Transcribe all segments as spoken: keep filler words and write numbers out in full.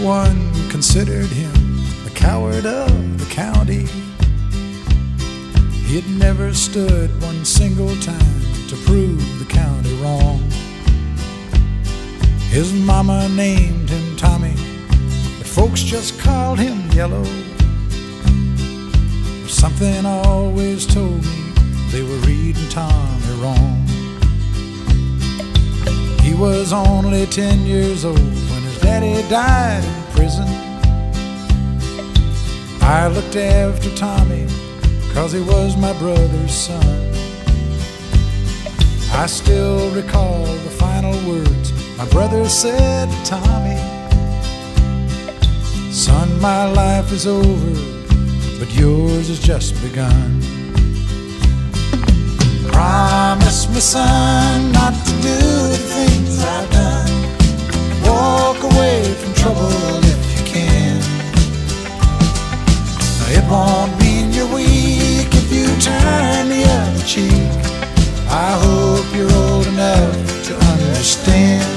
Everyone considered him the coward of the county. He had never stood one single time to prove the county wrong. His mama named him Tommy, but folks just called him Yellow. Something always told me they were reading Tommy wrong. He was only ten years old when his daddy died in prison. I looked after Tommy 'cause he was my brother's son. I still recall the final words my brother said to Tommy: "Son, my life is over, but yours has just begun. Promise me, son, not to do the things I've done. Walk away from trouble if you can. Now, it won't mean you're weak if you turn the other cheek. I hope you're old enough to understand.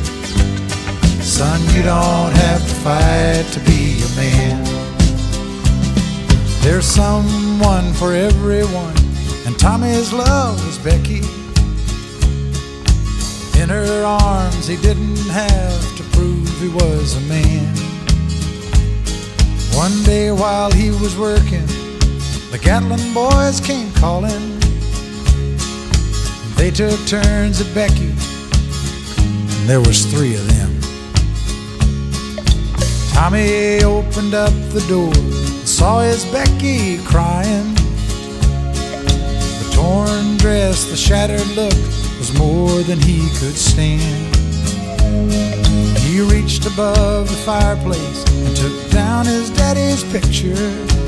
Son, you don't have to fight to be a man. There's someone for everyone, and Tommy's love was Becky. In her arms he didn't have to prove he was a man. One day while he was working, the Gatlin boys came calling. They took turns at Becky, and there was three of them. Tommy opened up the door, saw his Becky crying. The torn dress, the shattered look was more than he could stand. He reached above the fireplace and took down his daddy's picture.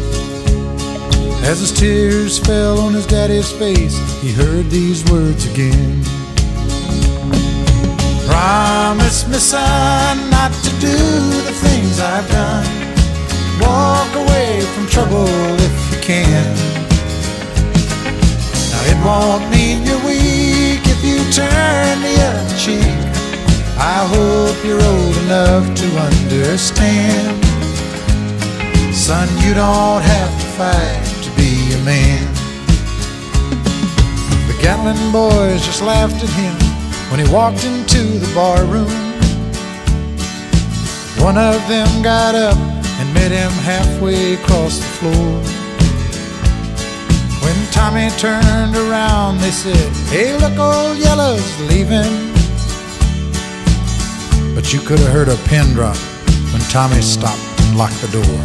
As his tears fell on his daddy's face, he heard these words again: "Promise me, son, not to do the things I've done. Walk away from trouble if you can. Now, it won't mean you're weak if you turn the other cheek. I hope you're old enough to understand. Son, you don't have to fight to be a man." The Gatlin boys just laughed at him when he walked into the bar room. One of them got up and met him halfway across the floor. When Tommy turned around, they said, "Hey, look, old Yellow's leaving." But you could have heard a pin drop when Tommy stopped and locked the door.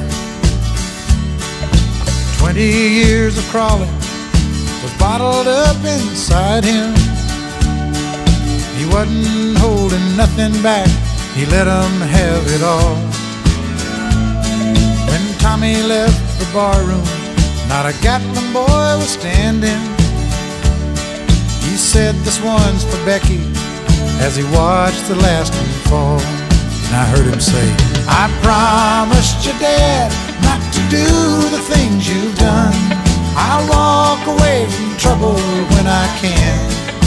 Twenty years of crawling was bottled up inside him. He wasn't holding nothing back, he let 'em have it all. When Tommy left the barroom, not a Gatlin boy was standing. He said, "This one's for Becky," as he watched the last one fall. And I heard him say, "I promised your dad not to do the things you've done. I'll walk away from trouble when I can.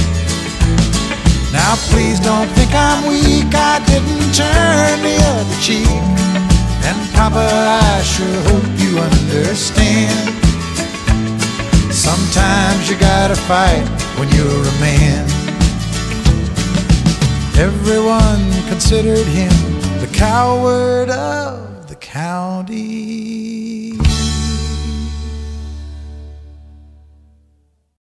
Now please don't think I'm weak, I didn't turn the other cheek. And Papa, I sure hope you understand. Sometimes you gotta fight when you're a man." Everyone considered him the coward of the county.